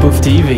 Move TV.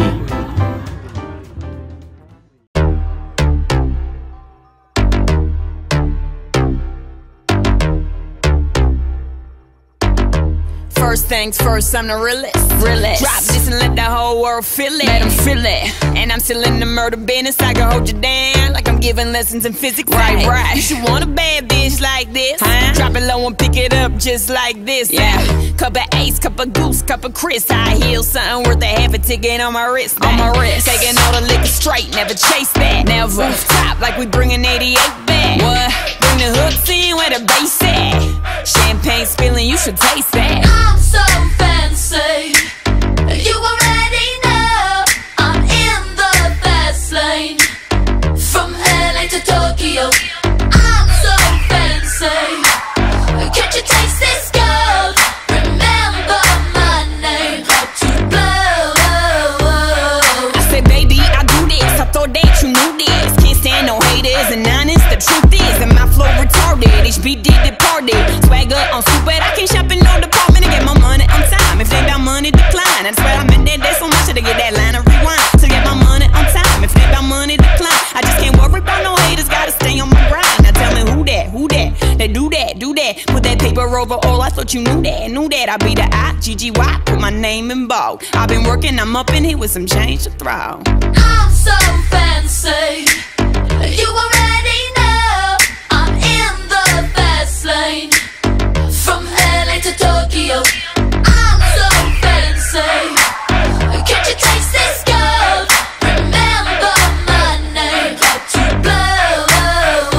First things first, I'm the realest. Drop this and let the whole world feel it. Let them feel it. And I'm still in the murder business. I can hold you down like I'm giving lessons in physics. Right. You should want a bad bitch like this. Drop it low and pick it up just like this. Yeah. Cup of Ace, cup of Goose, cup of Chris. High heels, something worth a half a ticket on my wrist. Taking all the liquor straight, never chase that. Never. Rooftop like we bringing 88 back. What? Bring the hooks in where the bass at. Champagne spilling, you should taste that. I'm so fancy, you already know I'm in the fast lane. From LA to Tokyo, I'm so fancy. Can't you taste this gold? Remember my name, hard to blow. I said, baby, I do this. I thought that you knew this. Can't stand no haters and honest. The truth is, and my flow retarded. HB did departed. Swagger on stupid. I can't shop in no department and get my money on time. If they got money, decline. That's why I'm in there so much to get that line of rewind. To get my money on time. If they got money, decline. I just can't worry about no haters. Gotta stay on my grind. Now tell me who that? They do that. Put that paper over all. I thought you knew that. I be the I-G-G-Y. Put my name in bold. I've been working. I'm up in here with some change to throw. I'm so fancy, you already know I'm in the fast lane. From LA to Tokyo, I'm so fancy. Can't you taste this gold? Remember my name, hard to blow.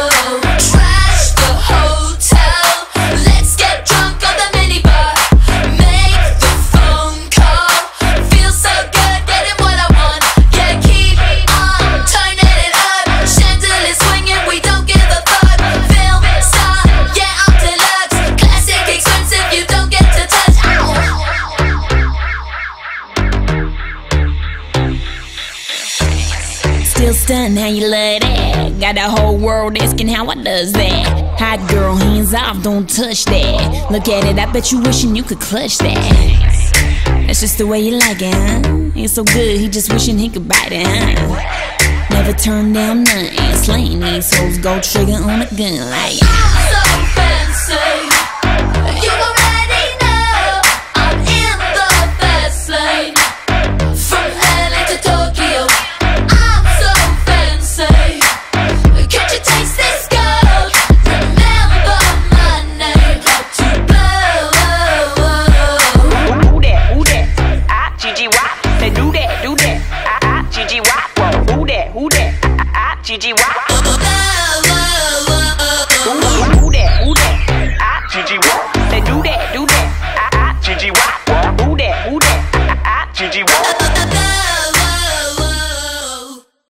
Trash the hotel, let's get drunk on the minibar. Make the phone call, feel so good getting what I want. Yeah, keep on turning it up. Chandelier swinging, we don't give a fuck. Film star, yeah, I'm deluxe. Classic expensive, you don't get to touch. Still stunned how you love that. Got the whole world asking how I does that. Hot girl, hands off, don't touch that. Look at it, I bet you wishing you could clutch that. That's just the way you like it, huh? Ain't so good, he just wishing he could bite it, huh? Never turn down nothing. Slaying these hoes, go trigger on a gun like I'm so fancy, you already know I'm in the fast lane. From LA to Tokyo, I'm so fancy. Can't you taste this gold? Remember my name, hard to blow. Who that? I-G-G-Y. They do that. I-G-G-Y. Who that? I-G-G-Y. Who that? I-G-G-Y. They do that.